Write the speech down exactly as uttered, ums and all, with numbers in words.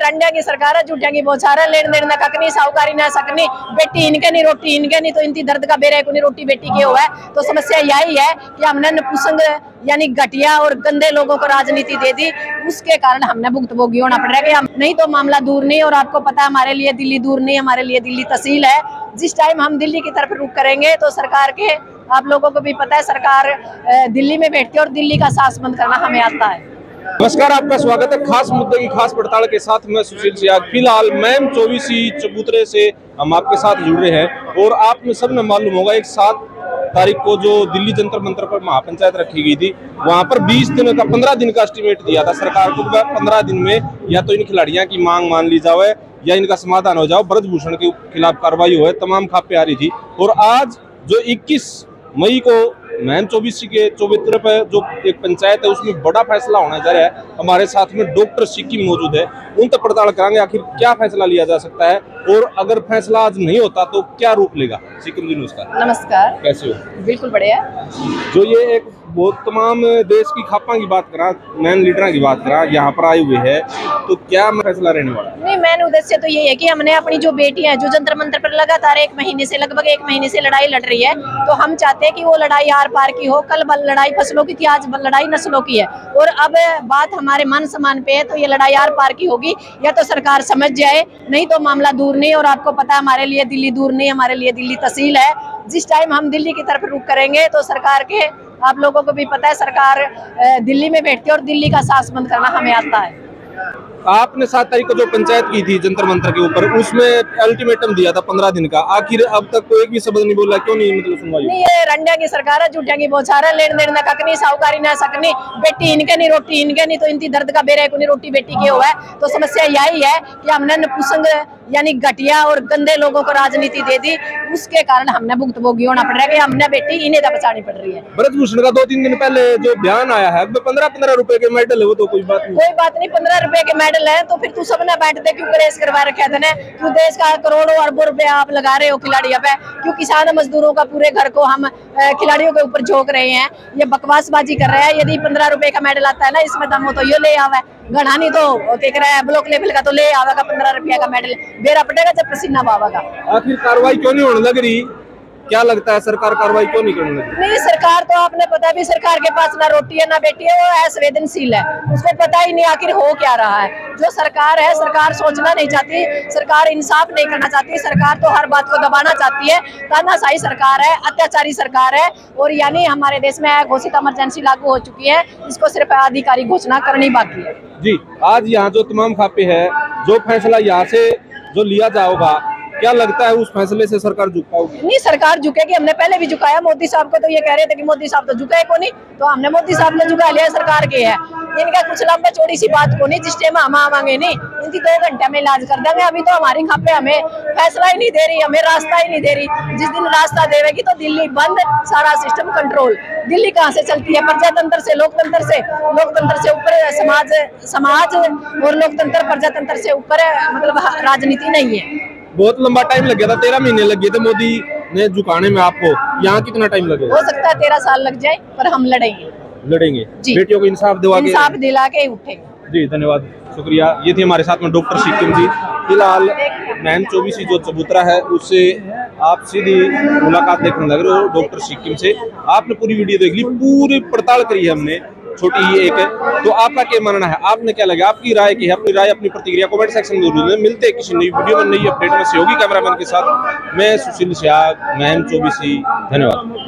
रंडिया की सरकार है, झूठिया की बौछार है, लेन देन न ककनी, साहूकारी न सकनी, बेटी इनके नहीं रोटी इनके नहीं, तो इनकी दर्द का बेरे को नहीं रोटी बेटी के हुआ है। तो समस्या यही है कि हमने नपुंसक यानी घटिया और गंदे लोगों को राजनीति दे दी, उसके कारण हमने भुक्तभोगी होना पड़ रहा है कि हम नहीं तो मामला दूर नहीं। और आपको पता है हमारे लिए दिल्ली दूर नहीं, हमारे लिए दिल्ली तहसील है। जिस टाइम हम दिल्ली की तरफ रुख करेंगे तो सरकार के, आप लोगों को भी पता है, सरकार दिल्ली में बैठती है और दिल्ली का सास बंद करना हमें आता है। नमस्कार, आपका स्वागत है खास मुद्दे की खास पड़ताल के साथ। मैं सुशील सियाग। फिलहाल मैम चौबीसी चबूतरे से हम आपके साथ जुड़ रहे हैं और आप में सब ने मालूम होगा एक सात तारीख को जो दिल्ली जंतर मंतर पर महापंचायत रखी गई थी, वहां पर बीस दिन का पंद्रह दिन का एस्टिमेट दिया था सरकार को। पंद्रह दिन में या तो इन खिलाड़ियों की मांग मान ली जाए या इनका समाधान हो जाओ, ब्रजभूषण के खिलाफ कार्रवाई हो, तमाम खापे आ रही थी। और आज जो इक्कीस मई को मैम चौबीसी के चौबूतरे पर जो एक पंचायत है उसमें बड़ा फैसला होने जा रहा है। हमारे साथ में डॉक्टर सिक्किम मौजूद है, उन तक पड़ताल कराएंगे आखिर क्या फैसला लिया जा सकता है और अगर फैसला आज नहीं होता तो क्या रूप लेगा। सिक्किम जी नमस्कार। नमस्कार, कैसे हो? बिल्कुल बढ़िया। जो ये एक बहुत तमाम देश की खापा की बात करा, मैन लीडर की बात करा, यहाँ पर आए हुए है, तो क्या फैसला रहने वाला? नहीं, मैन उद्देश्य तो यही है कि हमने अपनी जो बेटियां हैं जो जंतर मंतर पर लगातार एक महीने से लगभग एक महीने से लड़ाई लड़ रही है, तो हम चाहते हैं कि वो लड़ाई आर पार की हो। कल लड़ाई फसलों की थी, आज लड़ाई नस्लों की है और अब बात हमारे मान सम्मान पे है, तो ये लड़ाई आर पार की होगी। या तो सरकार समझ जाए, नहीं तो मामला दूर नहीं। और आपको पता है हमारे लिए दिल्ली दूर नहीं, हमारे लिए दिल्ली तहसील है। जिस टाइम हम दिल्ली की तरफ रुख करेंगे तो सरकार के, आप लोगों को भी पता है, सरकार दिल्ली में बैठती है और दिल्ली का सास बंद करना हमें आता है। आपने सात तारीख को जो पंचायत की थी जंतर मंतर के ऊपर, उसमें अल्टीमेटम दिया था पंद्रह दिन का, आखिर अब तक कोई एक भी शब्द नहीं बोला, क्यों नहीं मतलब सुनवाई? नहीं, ये रंडिया की सरकार है, झूठिया की बौछार है, लेन देन न ककनी, साहूकारी न सकनी, बेटी इनके नहीं रोटी इनके नहीं, तो इनकी दर्द का बेरे को नहीं रोटी बेटी के हुआ है। तो समस्या यही है कि हमने नपुंसक यानी घटिया और गंदे लोगों को राजनीति दे दी, उसके कारण हमने भुक्तभोगी होना पड़ रहा है कि हमने बेटी इन्हें तो बचानी पड़ रही है। ब्रजभूषण का दो तीन दिन पहले जो बयान आया है, पंद्रह पंद्रह रुपए के मेडल है, वो तो कोई बात नहीं। कोई बात नहीं, पंद्रह रुपए के मेडल है तो फिर तू सबने बैठते क्यों करेस करवा रखे थे ने? क्यों देश का करोड़ों अरबों रुपए आप लगा रहे हो खिलाड़ियों पे? क्यों किसान मजदूरों का पूरे घर को हम खिलाड़ियों के ऊपर झोंक रहे हैं? ये बकवासबाजी कर रहे हैं। यदि पंद्रह रुपए का मेडल आता है ना, इसमें दम हो तो ये ले आवे, घना नहीं तो देख रहा है ब्लॉक लेवल का तो ले आवेगा पंद्रह रुपया का मेडल, बेरा पटेगा जब पसीना बहावेगा। आखिर कार्रवाई क्यों नहीं होने लग रही? क्या लगता है सरकार कार्रवाई क्यों नहीं करने लगी? नहीं, सरकार तो आपने पता भी, सरकार के पास ना रोटी है ना बेटी है, वो असंवेदनशील है, उसको पता ही नहीं आखिर हो क्या रहा है। जो सरकार है, सरकार सोचना नहीं चाहती, सरकार इंसाफ नहीं करना चाहती, सरकार तो हर बात को दबाना चाहती है। तानाशाही सरकार है, अत्याचारी सरकार है। और यानी हमारे देश में घोषित इमरजेंसी लागू हो चुकी है, इसको सिर्फ आधिकारिक घोषणा करनी बाकी है। जी, आज यहाँ जो तमाम खापे है, जो फैसला यहाँ से जो लिया जाएगा, क्या लगता है उस फैसले से सरकार झुक पाओगी? नहीं, सरकार झुकेगी। हमने पहले भी झुकाया। मोदी साहब को तो ये कह रहे थे कि मोदी साहब तो झुकाए को नहीं, तो हमने मोदी साहब ने झुका लिया, सरकार के है। इनका कुछ लंबा चौड़ी सी बात को नहीं, जिस टाइम हम आवांगे नहीं, इनकी दो घंटे में इलाज कर देंगे। अभी तो हमारी खापे हमें फैसला ही नहीं दे रही, हमें रास्ता ही नहीं दे रही। जिस दिन रास्ता देगी तो दिल्ली बंद, सारा सिस्टम कंट्रोल। दिल्ली कहाँ से चलती है? प्रजातंत्र से, लोकतंत्र से। लोकतंत्र से ऊपर समाज, समाज और लोकतंत्र प्रजातंत्र से ऊपर मतलब राजनीति नहीं है। बहुत लंबा टाइम लग गया था, तेरह महीने लग गए थे मोदी ने झुकाने में आपको। यहाँ कितना टाइम लगेगा? हो सकता है तेरह साल लग जाए, पर हम लड़ेंगे लड़ेंगे बेटियों को इंसाफ दिला के, इंसाफ दिला के उठेंगे। जी धन्यवाद, शुक्रिया। ये थी हमारे साथ में डॉक्टर सिक्किम जी। फिलहाल मैम चौबीसी जो चबूतरा है उससे आप सीधी मुलाकात देखने लग रहे हो डॉक्टर सिक्किम से। आपने पूरी वीडियो देख ली, पूरी पड़ताल करी है हमने, छोटी ही एक है। तो आपका क्या मानना है, आपने क्या लगा, आपकी राय की है? अपनी राय, अपनी प्रतिक्रिया कमेंट सेक्शन में जरूर दें। मिलते हैं किसी नई वीडियो में, नई अपडेट में। सहयोगी कैमरामैन के साथ मैं सुशील सियाग, मैम चौबीसी। धन्यवाद।